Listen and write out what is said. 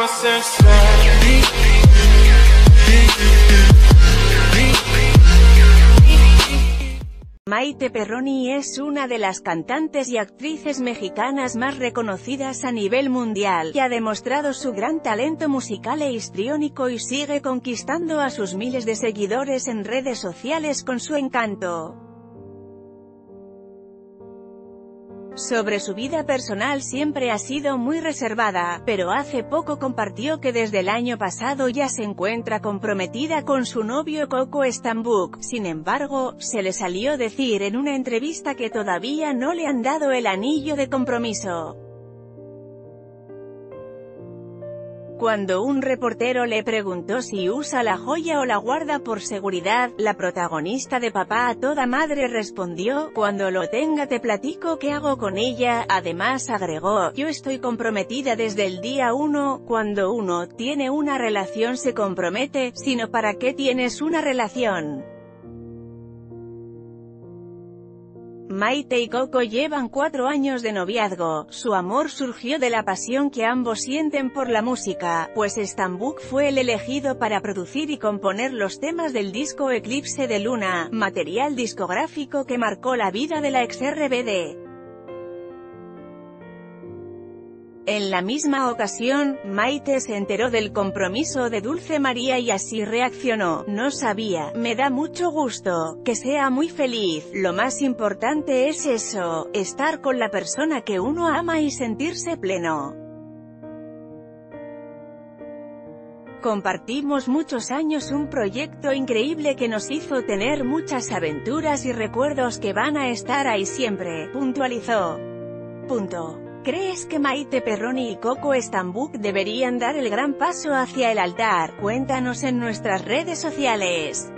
Maite Perroni es una de las cantantes y actrices mexicanas más reconocidas a nivel mundial, que ha demostrado su gran talento musical e histriónico y sigue conquistando a sus miles de seguidores en redes sociales con su encanto. Sobre su vida personal siempre ha sido muy reservada, pero hace poco compartió que desde el año pasado ya se encuentra comprometida con su novio Coco Stambuk. Sin embargo, se le salió decir en una entrevista que todavía no le han dado el anillo de compromiso. Cuando un reportero le preguntó si usa la joya o la guarda por seguridad, la protagonista de Papá a toda madre respondió: "Cuando lo tenga te platico qué hago con ella". Además agregó: "Yo estoy comprometida desde el día 1, cuando uno tiene una relación se compromete, sino ¿para qué tienes una relación?". Maite y Coco llevan 4 años de noviazgo. Su amor surgió de la pasión que ambos sienten por la música, pues Stambuk fue el elegido para producir y componer los temas del disco Eclipse de Luna, material discográfico que marcó la vida de la ex-RBD. En la misma ocasión, Maite se enteró del compromiso de Dulce María y así reaccionó: "No sabía, me da mucho gusto, que sea muy feliz, lo más importante es eso, estar con la persona que uno ama y sentirse pleno". Compartimos muchos años un proyecto increíble que nos hizo tener muchas aventuras y recuerdos que van a estar ahí siempre, puntualizó. ¿Crees que Maite Perroni y Coco Stambuk deberían dar el gran paso hacia el altar? Cuéntanos en nuestras redes sociales.